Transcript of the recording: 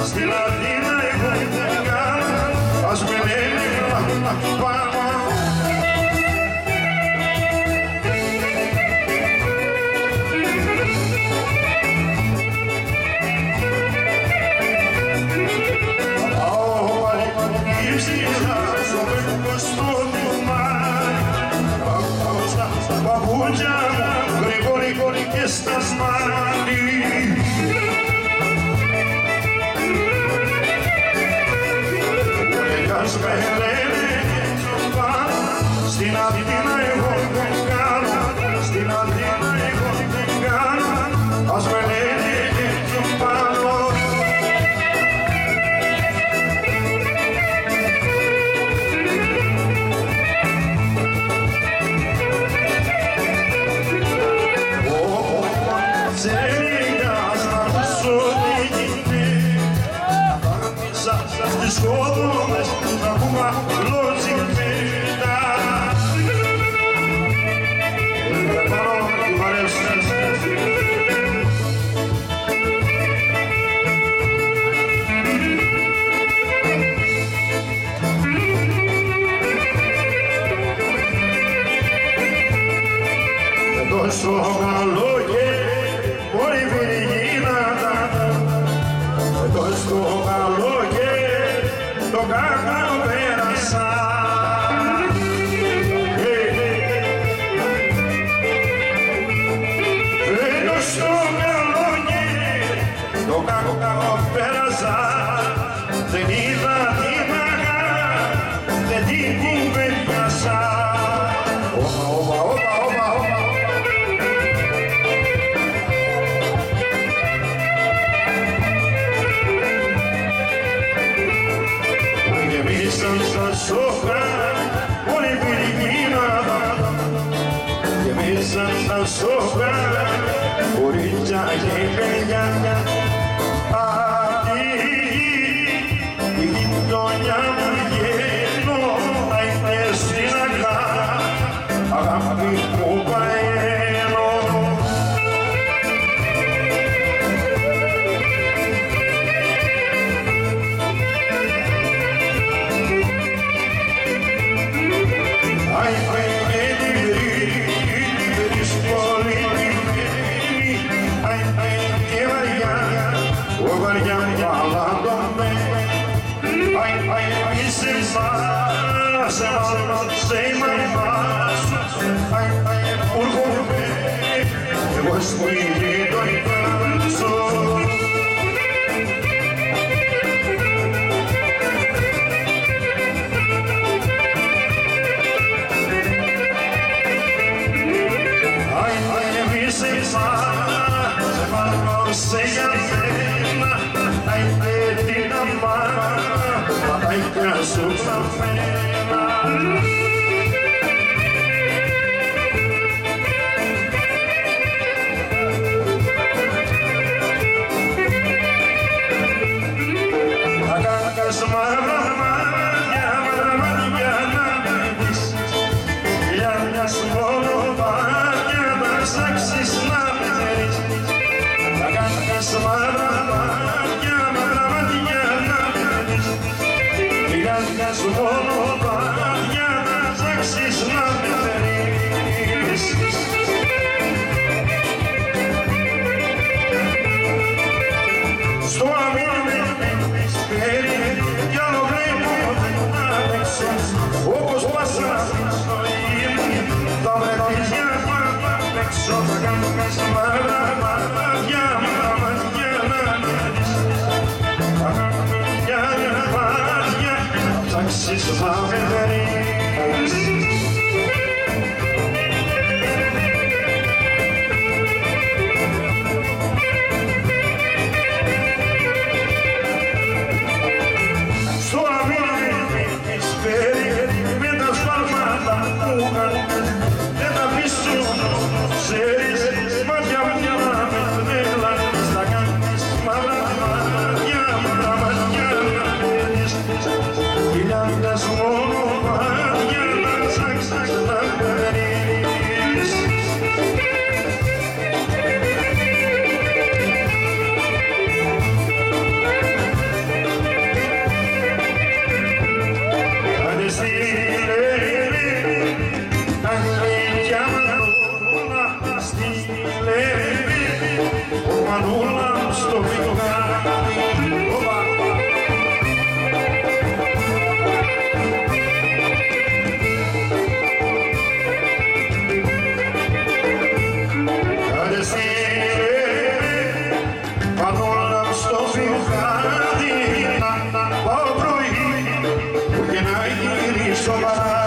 στην Αθήνα εγώ δεν κάνω, ας με λένε πάνω. Παπούτσια γρήγορη και στα σμάνι. Κας με λένε στην Αθήνα εγώ δεν κάνω, στην Αθήνα εγώ δεν κάνω, ας με λένε πάνω. Στις κόδωμες να πούμε λοτσιμίτα. Εδώ στο καλοκαίρι μπορεί Βυργίνα, εδώ στο καλοκαίρι το κάκαλο πέρασα. Εδώ στο καλοκαίρι το κάκαλο πέρασα, δεν είδα την αγάπη, δεν την κουβέντιασα. Σαν σόφρα, όλη Βυργίνα, γεμίσαν σαν σόφρα, κορίτσια και παιδιά. Αυτή η γειτονιά μου βγαίνω, θα είναι στην αγάπη που πααίνω. Χιλιάδες μόνο Μανούλα στο φιγάρι. Μανούλα στο φιγάρι, πάω πρωί που και να γυρίσω